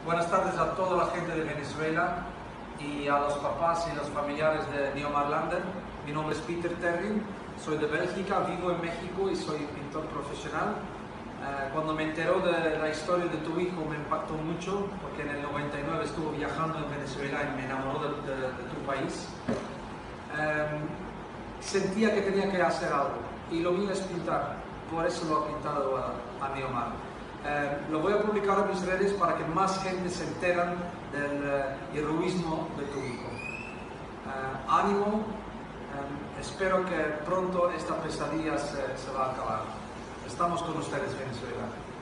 Buenas tardes a toda la gente de Venezuela y a los papás y los familiares de Neomar Lander. Mi nombre es Peter Terry, soy de Bélgica, vivo en México y soy pintor profesional. Cuando me enteró de la historia de tu hijo me impactó mucho, porque en el 99 estuvo viajando en Venezuela y me enamoró de tu país. Sentía que tenía que hacer algo y lo mío es pintar, por eso lo he pintado a Neomar. Lo voy a publicar en mis redes para que más gente se enteran del heroísmo de tu hijo. Ánimo, espero que pronto esta pesadilla se va a acabar. Estamos con ustedes, Venezuela.